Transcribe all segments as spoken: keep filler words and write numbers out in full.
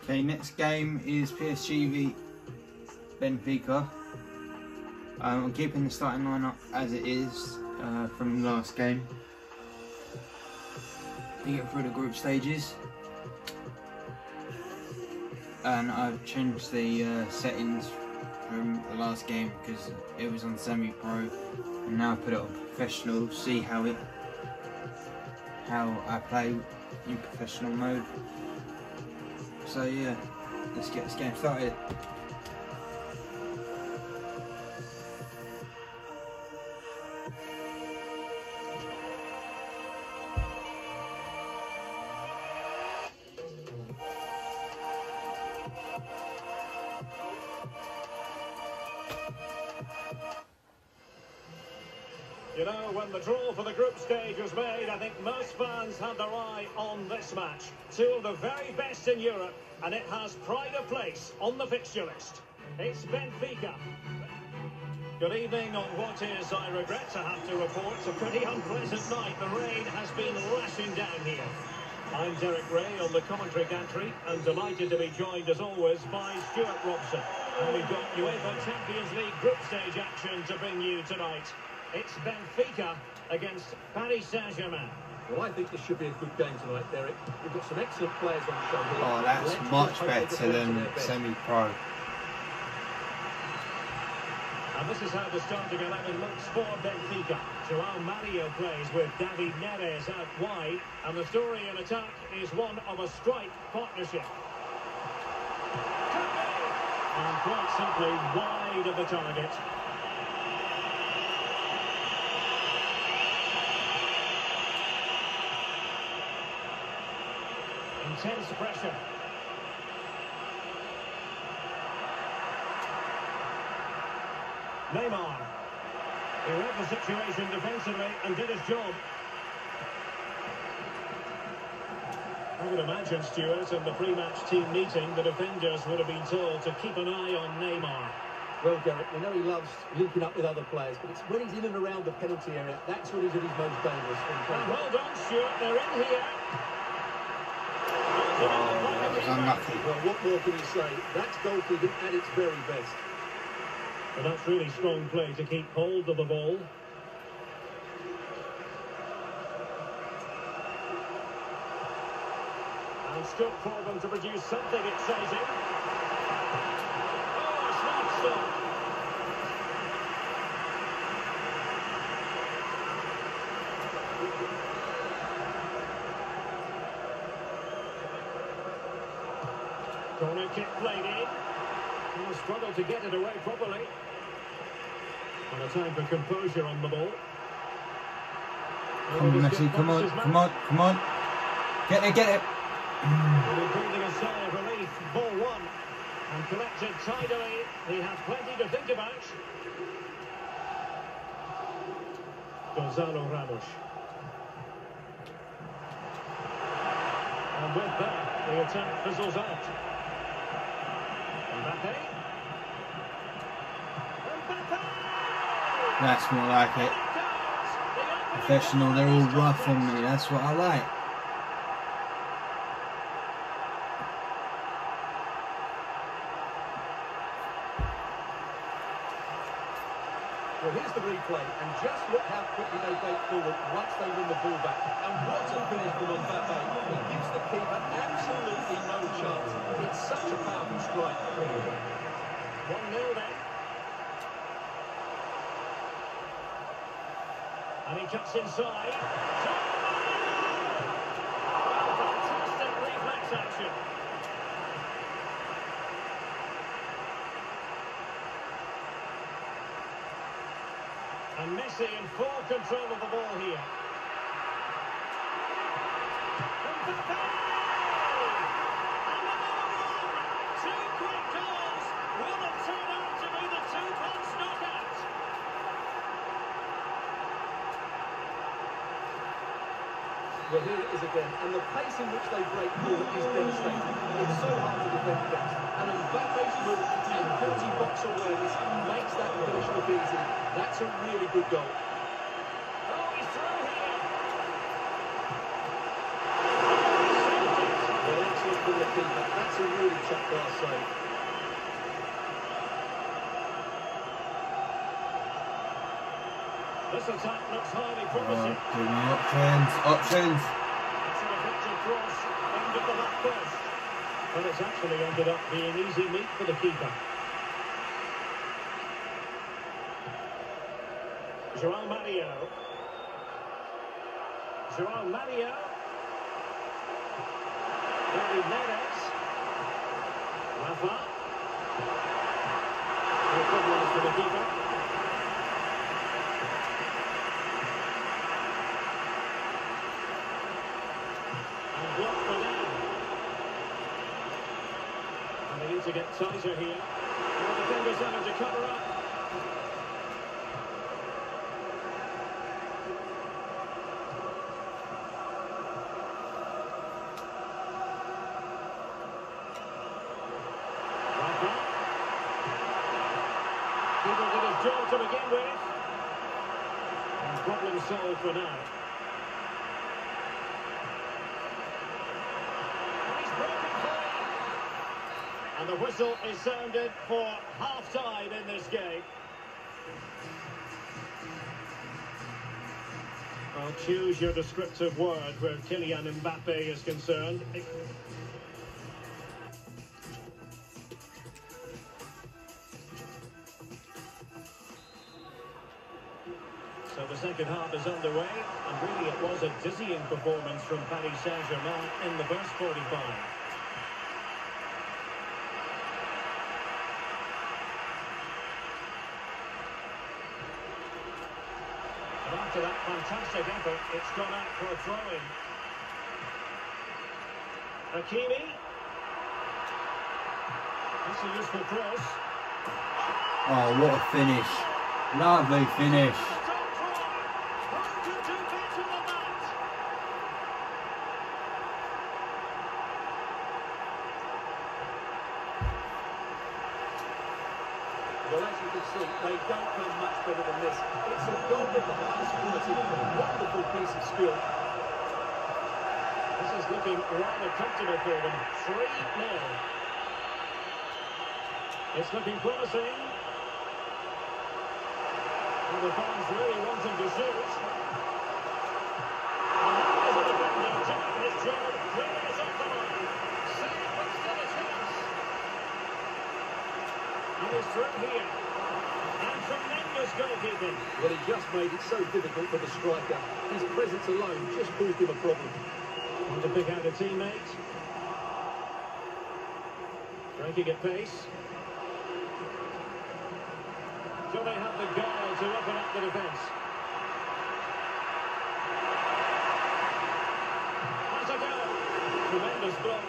Okay, next game is P S G v Benfica. Um, I'm keeping the starting lineup as it is uh, from the last game to get through the group stages. And I've changed the uh, settings from the last game because it was on semi-pro, and now I put it on professional. See how it, how I play in professional mode. So yeah, let's get this game started. You know, when the draw for the group stage was made, I think most fans had their eye on this match. Two of the very best in Europe, and it has pride of place on the fixture list. It's Benfica. Good evening on what is, I regret to have to report, a pretty unpleasant night. The rain has been lashing down here. I'm Derek Ray on the commentary gantry, and delighted to be joined as always by Stuart Robson. And we've got UEFA Champions League group stage action to bring you tonight. It's Benfica against Paris Saint-Germain. Well, I think this should be a good game tonight, Derek. We've got some excellent players on the show here. Oh, that's Let's much better than semi-pro. And this is how the starting eleven looks for Benfica. João Mario plays with David Neres out wide, and the story in attack is one of a strike partnership. And quite simply wide of the target. Intense pressure. Neymar. He read the situation defensively and did his job. I would imagine, Stuart, in the pre-match team meeting, the defenders would have been told to keep an eye on Neymar. Well, Derek, we know he loves linking up with other players, but it's when he's in and around the penalty area, that's when he's at his most dangerous. And hold on, Stuart, they're in here. Oh, that was unlucky. Well, what more can you say? That's goalkeeping at its very best. But that's really strong play to keep hold of the ball. And still for them to produce something exciting. Oh, it's not stopped. Corner kick played in. He'll struggle to get it away properly. And a time for composure on the ball. Come on, Messi, come on, come on, come on. Get it, get it. Breathing a sigh of relief. Ball one. And collected tidily. He has plenty to think about. Gonzalo Ramos. And with that, the attack fizzles out. Mbappe. Mbappe! That's more like it. Professional, they're all rough on me. That's what I like. Well, here's the replay, and just look how quickly they break forward once they win the ball back. And what a finish from Mbappe. He gives the keeper absolutely no chance. It's such a powerful strike. one nil then. And he cuts inside. Fantastic reflex action. And Messi in full control of the ball here. Mbappe! And another one! Two quick goals! Will it turn out to be the two-punch knockout? Well, here it is again, and the pace in which they break forward is devastating. It's so hard to defend against. And Mbappe's move and forty-box awareness makes that finish look easy. That's a really good goal. Oh, he's through here! Well, excellent from the keeper. That's a really top-class save. This attack looks highly promising. Oh, give me options, options. It's an effective cross aimed at the back post. But it's actually ended up being easy meat for the keeper. João Mario. João Mario. David Neres. Rafa. No problems for the keeper. And blocked for now. And they need to get tighter here. And the defenders having to cover up. People did his job to begin with. And problem solved for now. And he's broken free. And the whistle is sounded for half-time in this game. Well, choose your descriptive word where Kylian Mbappe is concerned. So the second half is underway, and really it was a dizzying performance from Paris Saint-Germain in the first forty-five. And after that fantastic effort, it's gone out for a throw-in. Hakimi. That's a useful cross. Oh, what a finish. Lovely finish. Well, as you can see, they don't come much better than this. It's a goal of the highest quality, a wonderful piece of skill. This is looking rather comfortable for them. three nil. It's looking promising. And the fans really want him to shoot. And that is a defender doing his job. Clearly it's off the line. Save, but still a chance. And he's through here. And tremendous goalkeeping. Well, he just made it so difficult for the striker. His presence alone just caused him a problem. Want to pick out a teammate. Breaking at pace. Do they have the gall to open up the defence? Has a go. Tremendous block.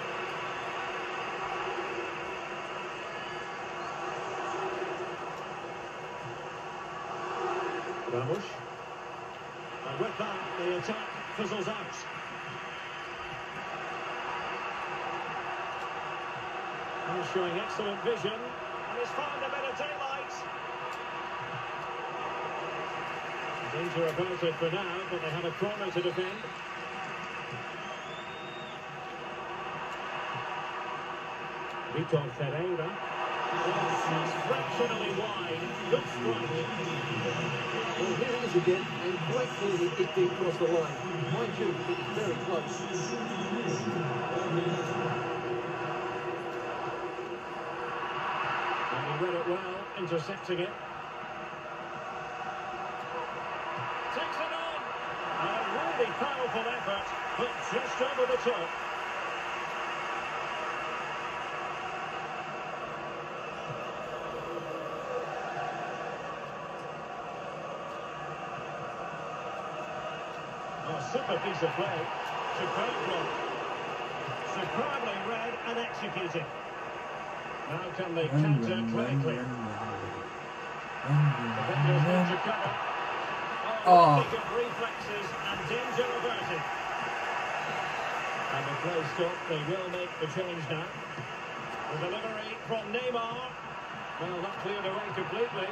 Ramos. And with that, the attack fizzles out. He's showing excellent vision, and he's found a bit of daylight. Danger about it for now, but they have a corner to defend. Vitor Ferreira. Just fractionally wide. Good strike. Well, here it is again, and quite clearly it did cross the line. Mind you, it was very close. And he read it well, intercepting it. Takes it on. A really powerful effort, but just over the top. Oh, super piece of play. Superb block. Superbly read and executed. Now can they counter clinically? Defenders need to cover. Oh, really good reflexes and danger averted. And the play stop, they will make the change now. The delivery from Neymar. Well, not cleared away completely.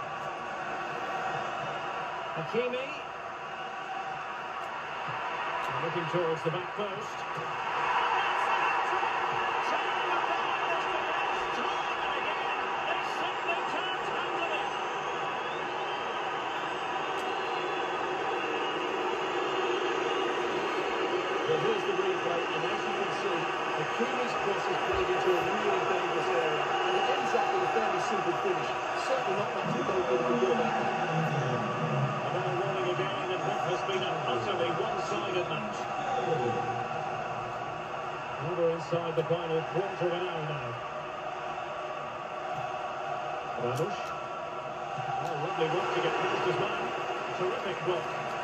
Hakimi. Looking towards the back post. Well, here's the replay, and as you can see, Hakimi's cross is played into a really dangerous area, and it ends up with a fairly simple finish. Certainly not much to go good to do about that. The ball rolling again in what has been an utterly one-sided match. Well, we're inside the final quarter of an hour now. Ramos. Oh, lovely work to get past his man. Terrific block.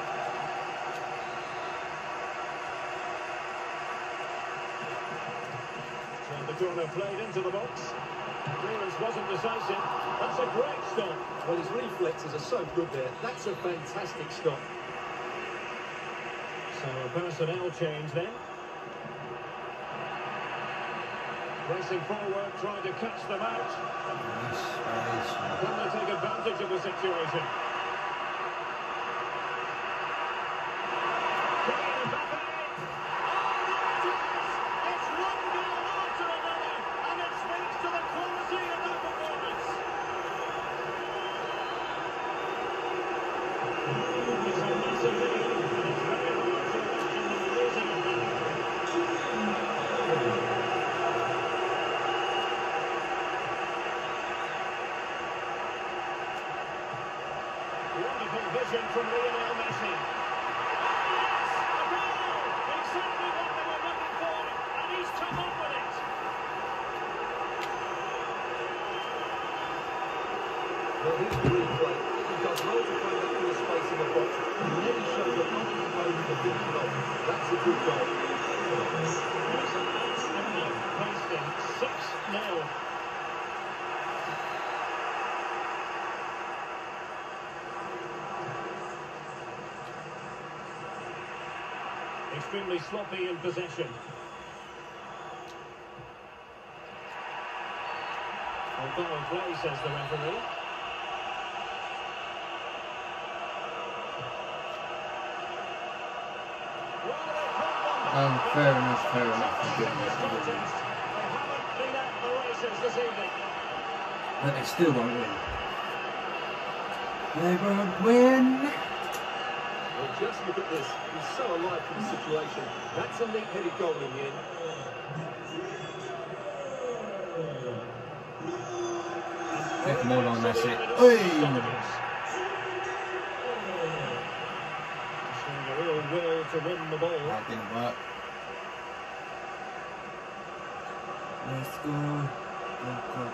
The corner played into the box. Clearance wasn't decisive. That's a great stop. Well, his reflexes are so good there. That's a fantastic stop. So a personnel change then. Racing forward, trying to catch them out. Can they take advantage of the situation? Wonderful vision from Lionel Messi. Yes, a goal! Exactly what they were looking for, and he's come up with it. Well, here's the replay. He does well to find that clear space in the box, and then he shows that much composure to finish it off. That's a good goal. There's an outstanding pasting, six nil. Extremely sloppy in possession. On foul play, says the referee. Um, fair enough, fair enough. They haven't been at the races this evening. But they still won't win. They won't win! Well, just look at this. He's so alive to the situation. That's a neat-headed goal in the end. Take them all on, that's it. Oi! Showing a real will to win the ball. That didn't work. Let's go. Let's go.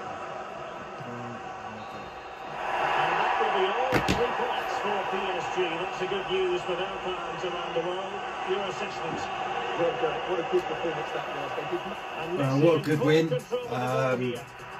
And that will be all three points for P S G. That's a good news for their fans around the world. Your assessment. Well done. What a good performance that was. They did not... Uh, what a good win. Um,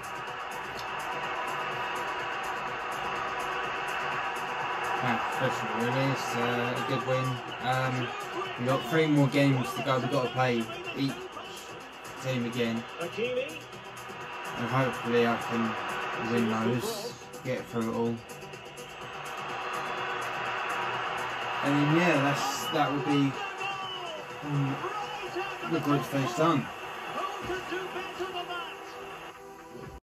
professional, really. It's uh, a good win. Um, we've got three more games to go. We've got to play each team again. And hopefully I can win those, get through it all. And then, yeah, that's, that would be um, the group stage done. Who could do better than that?